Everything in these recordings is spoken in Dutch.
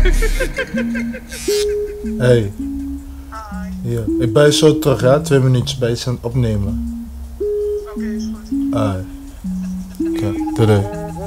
Hey. Hier. Ik ben zo terug, ja? 2 minuutjes bij je aan het opnemen. Oké, is goed. Oké, doei.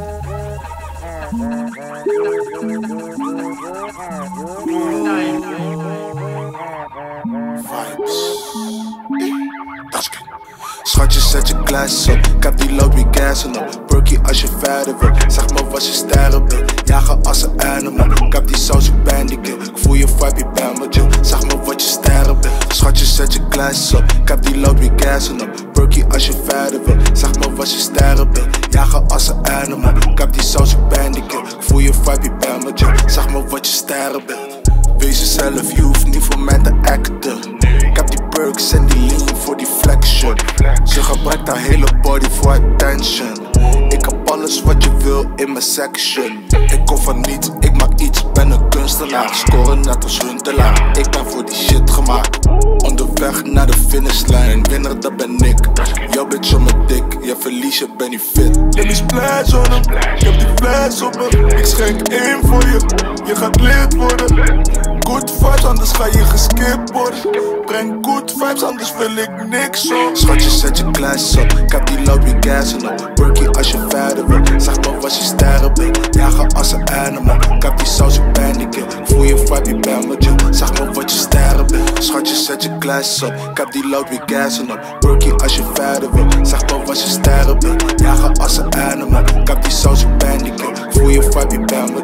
Schatje, zet je glas op. Ik heb die load wie gassen op. Perky als je verder wil. Zeg me wat je sterren wil. Jagen als een animal. Ik heb die saus, ik ben die kill. Ik voel je vibe, je bent met je. Zeg me wat je sterren wil. Schatje, zet je glas op. Ik heb die load wie gassen op. Perky als je verder wil. Zeg me wat je sterren wil. Jagen als een animal. Ik heb die saus, ik ben die kill. Ik voel je vibe, je bent met je. Zeg me wat je sterren wil. Wees jezelf, je hoeft niet voor mij te acten. Ik heb die perks en die lean voor die flexion. Ze gebruikt haar hele body voor attention. Ik heb alles wat je wil in mijn section. Ik kom van niets, ik maak iets, ben een kunstenaar. Scoren net als Huntelaar, ik ben voor die shit gemaakt. Onderweg naar de finishlijn, winnaar dat ben ik. Jouw bitch op mijn dik, je verlies je ben niet fit. Let me splash on hem, ik heb die flash op me. Ik schenk één voor je, je gaat lid worden. Good vibes, anders ga je geskipt worden. Breng good vibes, anders wil ik niks op. Schatje, zet je glas op. Ik heb die load wie gassen op. Perky als je verder wil. Zeg me wat je sterren wil. Jagen als een animal. Ik heb die saus, ik ben die kill. Voel je vibe, je bent met je. Zeg me wat je sterren wil. Schatje, zet je glas op. Ik heb die load wie gassen op. Perky als je verder wil. Zeg me wat je sterren wil. Jagen als een animal. Ik heb die saus, ik ben die kill. Voel je vibe, je bent met je.